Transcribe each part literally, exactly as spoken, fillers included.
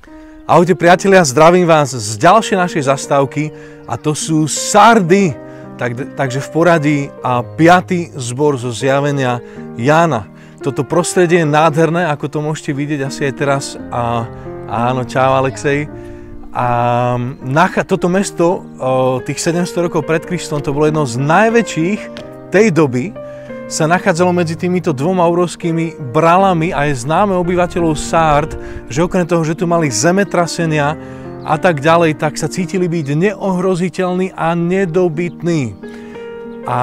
Ahojte priatelia, zdravím vás z ďalšej našej zastávky a to sú Sardy. Tak, takže v poradí a piaty zbor zo zjavenia Jána. Toto prostredie je nádherné, ako to môžete vidieť asi aj teraz. A, áno, čau Alexej. A nacha, toto mesto, o, tých sedemsto rokov pred Kristom, to bolo jedno z najväčších tej doby. Sa nachádzalo medzi týmito dvoma obrovskými bralami a je známe obyvateľov Sárd, že okrem toho, že tu mali zemetrasenia a tak ďalej, tak sa cítili byť neohroziteľní a nedobytní. A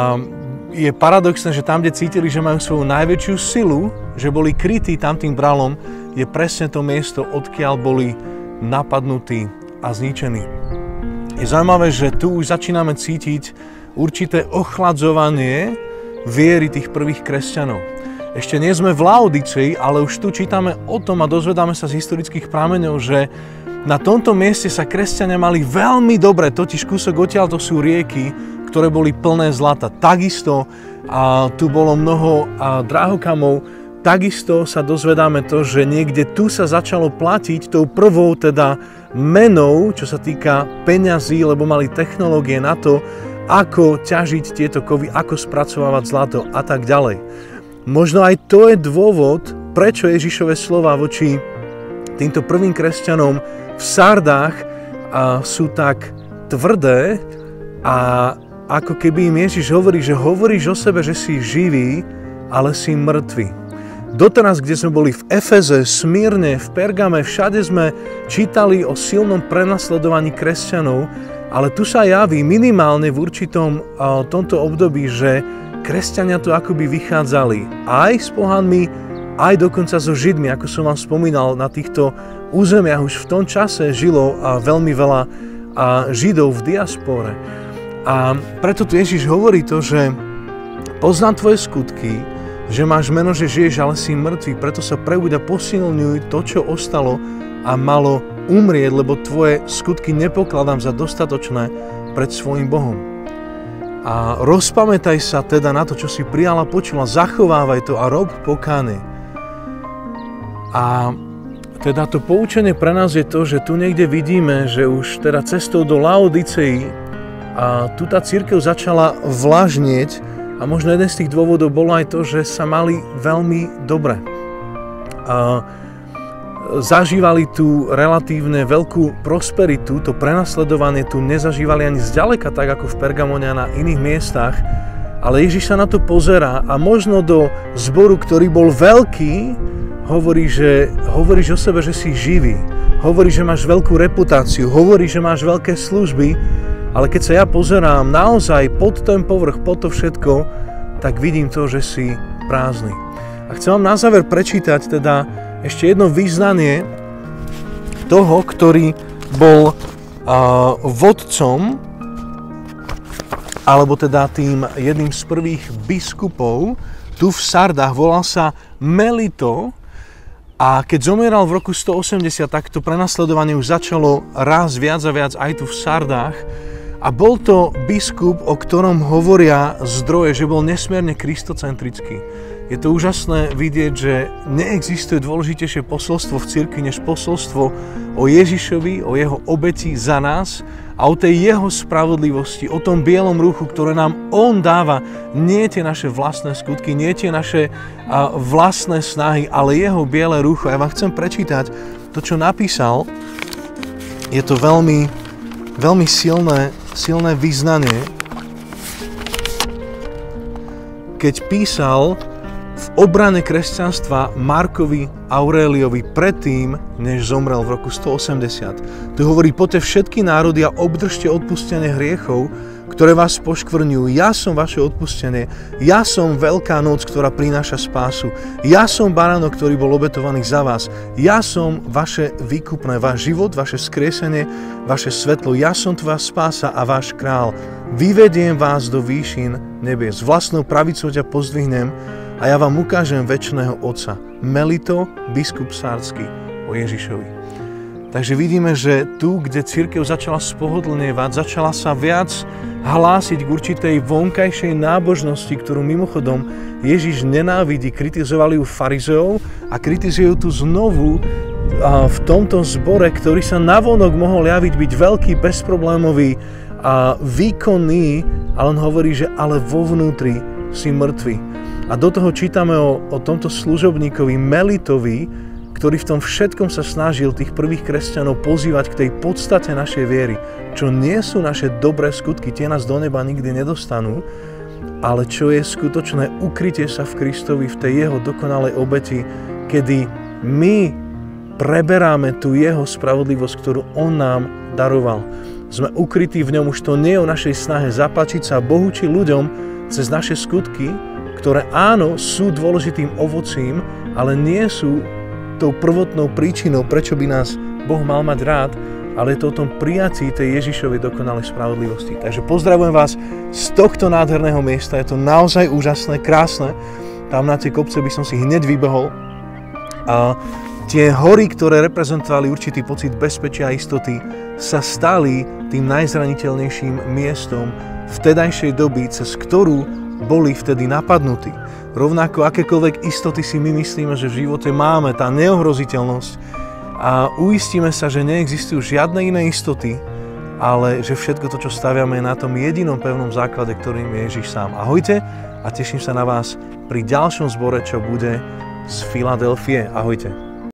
je paradoxné, že tam, kde cítili, že majú svoju najväčšiu silu, že boli krytí tamtým bralom, je presne to miesto, odkiaľ boli napadnutí a zničení. Je zaujímavé, že tu už začíname cítiť určité ochladzovanie viery tých prvých kresťanov. Ešte nie sme v Laodicei, ale už tu čítame o tom a dozvedáme sa z historických prameňov, že na tomto mieste sa kresťania mali veľmi dobre, totiž kúsok odtiaľ to sú rieky, ktoré boli plné zlata. Takisto a tu bolo mnoho a, drahokamov, takisto sa dozvedáme to, že niekde tu sa začalo platiť tou prvou teda menou, čo sa týka peňazí, lebo mali technológie na to, ako ťažiť tieto kovy, ako spracovávať zlato a tak ďalej. Možno aj to je dôvod, prečo Ježišove slova voči týmto prvým kresťanom v Sardách a, sú tak tvrdé a ako keby im Ježiš hovorí, že hovoríš o sebe, že si živý, ale si mŕtvy. Doteraz, kde sme boli v Efeze, Smírne, v Pergame, všade sme čítali o silnom prenasledovaní kresťanov, ale tu sa javí minimálne v určitom uh, tomto období, že kresťania tu akoby vychádzali aj s pohanmi, aj dokonca so Židmi. Ako som vám spomínal, na týchto územiach už v tom čase žilo uh, veľmi veľa uh, Židov v diaspore. A preto tu Ježiš hovorí to, že poznám tvoje skutky, že máš meno, že žiješ, ale si mŕtvý, preto sa prebuď a posilňuj to, čo ostalo a malo umrieť, lebo tvoje skutky nepokladám za dostatočné pred svojim Bohom. A rozpamätaj sa teda na to, čo si prijala, počula, zachovávaj to a rob pokánie. A teda to poučenie pre nás je to, že tu niekde vidíme, že už teda cestou do Laodicei a tu tá cirkev začala vlažnieť a možno jeden z tých dôvodov bolo aj to, že sa mali veľmi dobre. A zažívali tu relatívne veľkú prosperitu, to prenasledovanie tu nezažívali ani zďaleka tak ako v Pergamone a na iných miestach, ale Ježiš sa na to pozerá a možno do zboru, ktorý bol veľký, hovorí, že hovoríš o sebe, že si živý, hovorí, že máš veľkú reputáciu, hovorí, že máš veľké služby, ale keď sa ja pozerám naozaj pod ten povrch, pod to všetko, tak vidím to, že si prázdny. A chcem vám na záver prečítať teda ešte jedno vyznanie toho, ktorý bol uh, vodcom, alebo teda tým jedným z prvých biskupov tu v Sardách, volal sa Melito a keď zomieral v roku stoosemdesiat, tak to prenasledovanie už začalo raz viac a viac aj tu v Sardách a bol to biskup, o ktorom hovoria zdroje, že bol nesmierne kristocentrický. Je to úžasné vidieť, že neexistuje dôležitejšie posolstvo v cirkvi než posolstvo o Ježišovi, o jeho obeti za nás a o tej jeho spravodlivosti, o tom bielom ruchu, ktoré nám on dáva. Nie tie naše vlastné skutky, nie tie naše a, vlastné snahy, ale jeho biele rucho. Ja vám chcem prečítať to, čo napísal. Je to veľmi, veľmi silné, silné vyznanie. Keď písal v obrane kresťanstva Markovi Auréliovi predtým, než zomrel v roku stoosemdesiat. Tu hovorí, poďte všetky národy a obdržte odpustenie hriechov, ktoré vás poškvrňujú. Ja som vaše odpustenie. Ja som Veľká noc, ktorá prináša spásu. Ja som baránok, ktorý bol obetovaný za vás. Ja som vaše výkupné, váš život, vaše skriesenie, vaše svetlo. Ja som tvoja spása a váš král. Vyvediem vás do výšin nebies. Vlastnou pravicou ťa pozdvihnem a ja vám ukážem večného Otca. Melito, biskup Sardský, o Ježišovi. Takže vidíme, že tu, kde cirkev začala spohodlnievať, začala sa viac hlásiť k určitej vonkajšej nábožnosti, ktorú mimochodom Ježiš nenávidí. Kritizovali ju farizeov a kritizujú tu znovu v tomto zbore, ktorý sa navonok mohol javiť byť veľký, bezproblémový a výkonný, ale on hovorí, že ale vo vnútri si mŕtvy. A do toho čítame o, o tomto služobníkovi Melitovi, ktorý v tom všetkom sa snažil tých prvých kresťanov pozývať k tej podstate našej viery, čo nie sú naše dobré skutky, tie nás do neba nikdy nedostanú, ale čo je skutočné ukrytie sa v Kristovi, v tej jeho dokonalej obeti, kedy my preberáme tú jeho spravodlivosť, ktorú on nám daroval. Sme ukrytí v ňom, už to nie je o našej snahe zapáčiť sa Bohu či ľuďom cez naše skutky, ktoré áno, sú dôležitým ovocím, ale nie sú tou prvotnou príčinou, prečo by nás Boh mal mať rád, ale je to o tom prijatí tej Ježišovej dokonalej spravodlivosti. Takže pozdravujem vás z tohto nádherného miesta, je to naozaj úžasné, krásne. Tam na tie kopce by som si hneď vybehol. A tie hory, ktoré reprezentovali určitý pocit bezpečia a istoty, sa stali tým najzraniteľnejším miestom vtedajšej doby, cez ktorú boli vtedy napadnutí. Rovnako akékoľvek istoty si my myslíme, že v živote máme, tá neohroziteľnosť, a uistíme sa, že neexistujú žiadne iné istoty, ale že všetko to, čo staviame, je na tom jedinom pevnom základe, ktorým je Ježiš sám. Ahojte a teším sa na vás pri ďalšom zbore, čo bude z Filadelfie. Ahojte.